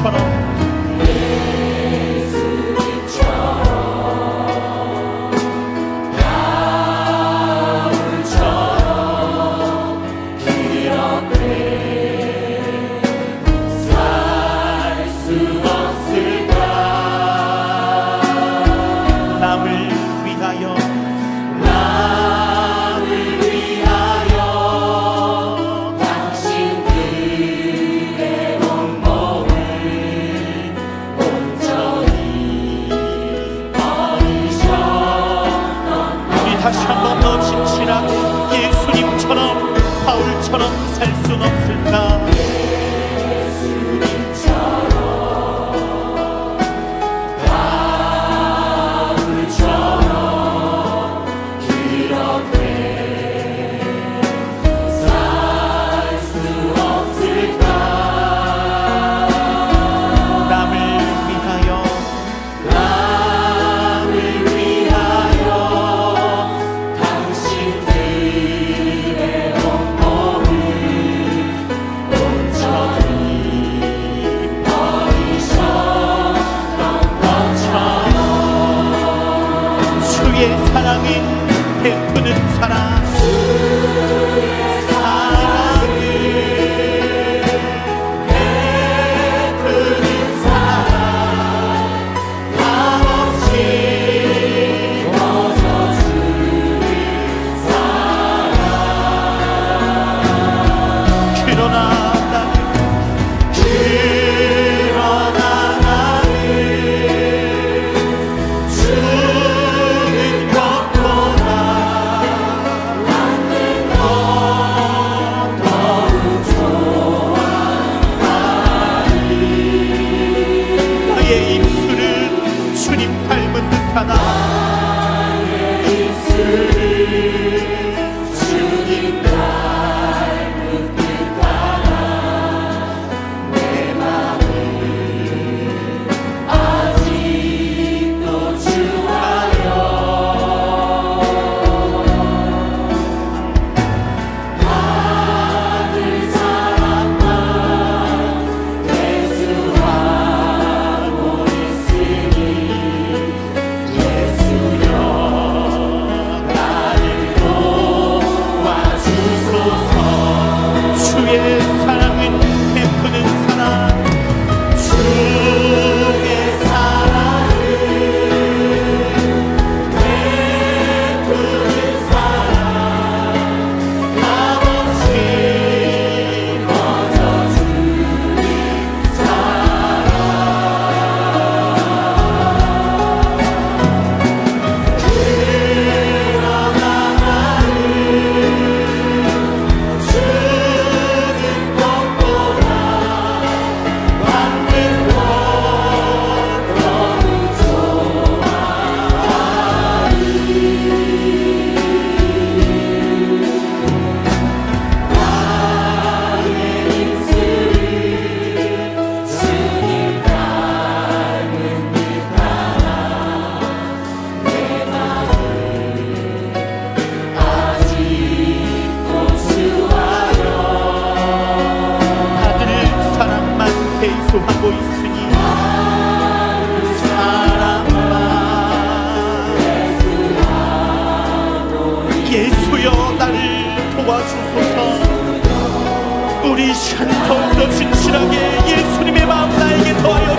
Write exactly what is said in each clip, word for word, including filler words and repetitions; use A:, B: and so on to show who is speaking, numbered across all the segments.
A: 우리 시간 더욱더 진실하게 예수님의 마음 나에게 더하여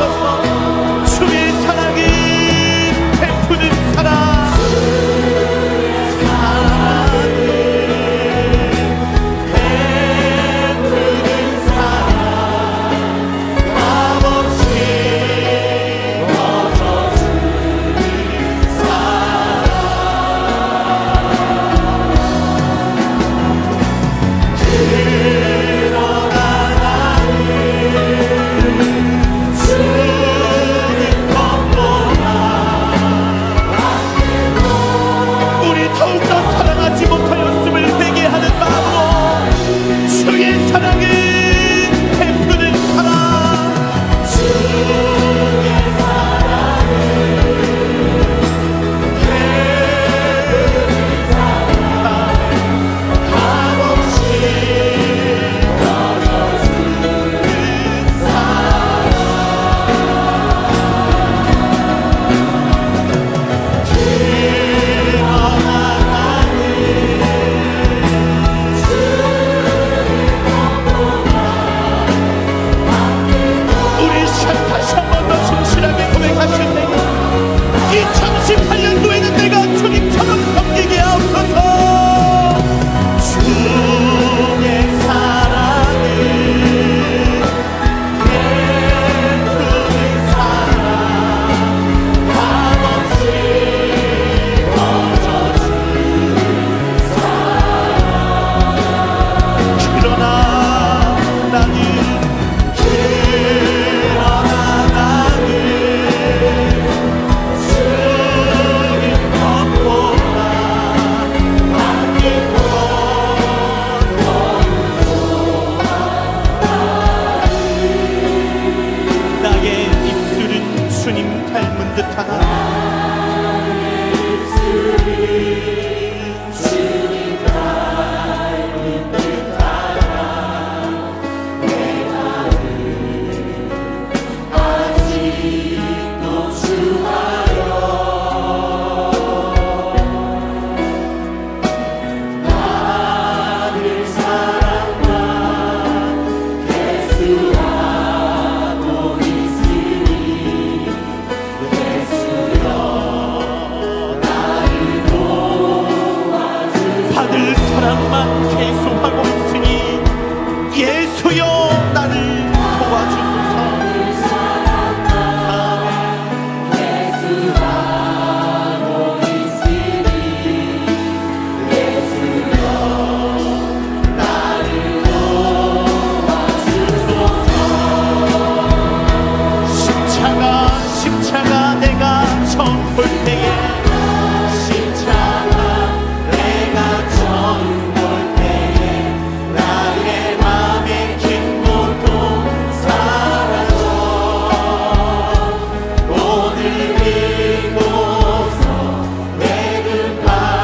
A: 주옵소서. 주의 사랑이 베푸는 사랑, 사랑이 베푸는 사랑, 값없이 거저주는 사랑. 그러나 나는 주의 사랑만 계속하고 있으니 예수여 나를 도와주소서. 십자가 내가 처음 볼 때에 십자가 내가 처음 볼 때에 나의 맘의 긴 고통 사라져. 오늘 이곳서 내그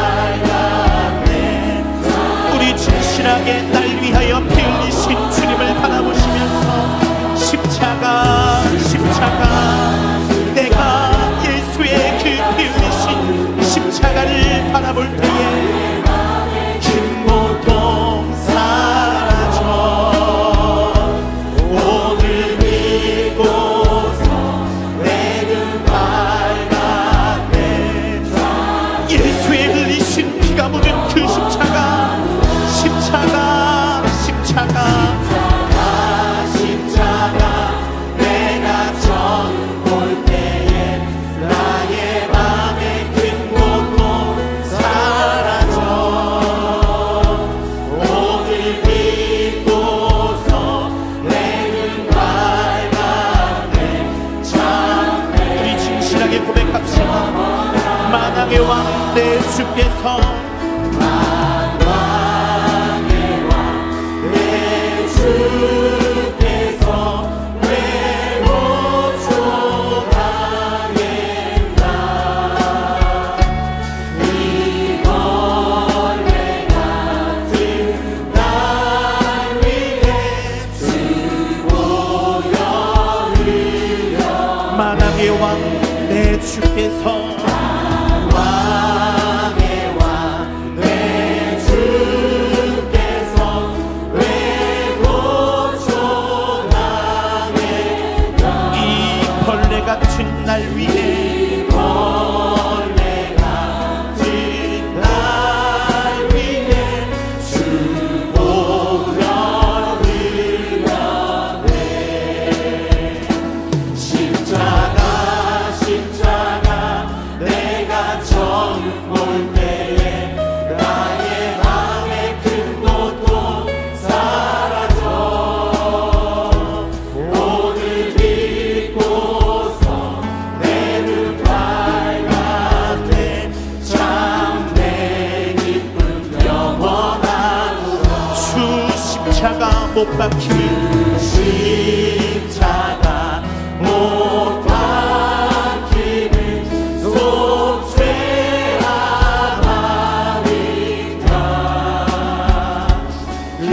A: 빨갛네. 우리 진실하게 날 위하여 피 흘리신 주님을 바라보시면서 십자가 십자가 내가 예수의 그 피 흘리신 십자가를 바라볼 때에 긴 고통 사라져. 오늘 이곳서 내그 빨갛네. 예수의 흘리신 피가 묻은 그 십자가 십자가 십자가 만왕의 왕 내 주께서 만왕의 왕 내 주께서 왜 못 쫓아가겠나. 이 벌레 같은 날 위해 주보여 흘려. 만왕의 왕 내 주께서 같은 날 위해 벌레 같은 날 위해 주보여 흘려내. 십자가 십자가 내가 처음 볼 때에 나의 맘의 큰 고통 사라져. 오늘 믿고 십자가 못 박히는 십자가 못 박히는 속죄하나니까. 그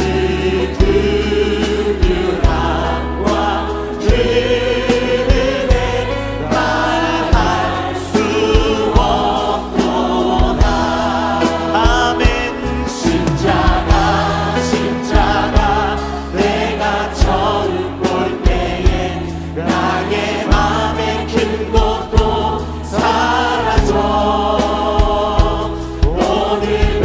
A: 긍휼함과 그 은혜 말할 수 없구나. 아멘. 십자가 십자가 내가 처음 볼 때에 나의 맘의 큰 고통 사라져. 오늘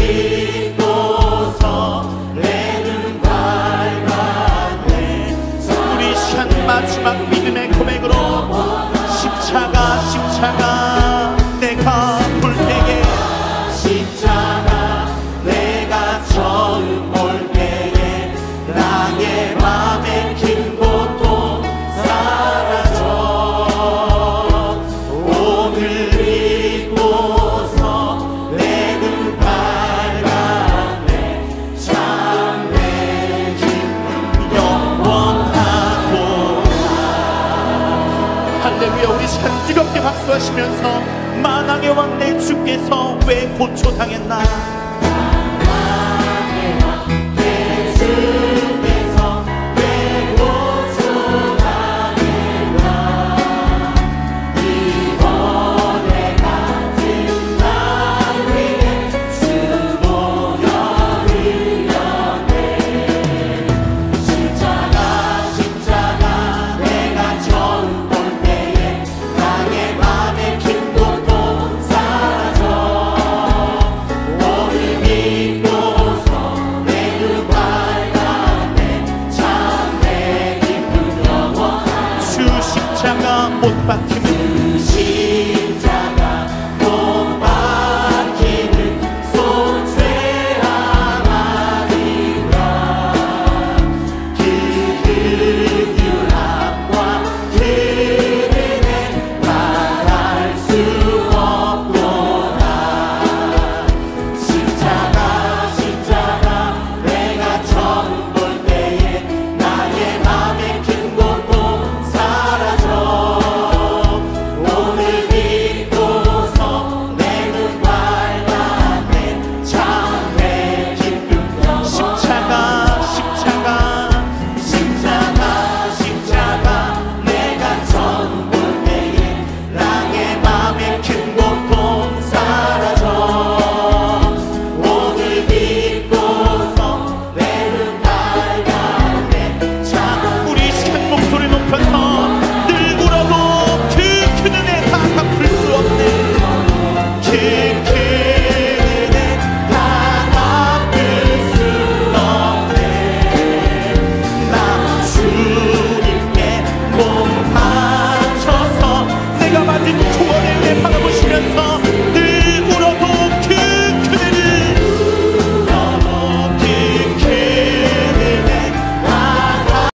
A: 믿고서 내 눈 밝았네. 우리 산 마지막 믿음의 고백으로 십자가 십자가 내가 볼 때에 십자가 내가 처음 볼 때에 나의 맘의 긴 고통 사라져. 오늘 잊고서 내 눈 밝았네. 참 내 기쁨 영원하도다. 할렐루야. 우리 시간 뜨겁게 박수하시면서 만왕의 왕 내 주께서 왜 고초당했나. 만왕의 왕 내 주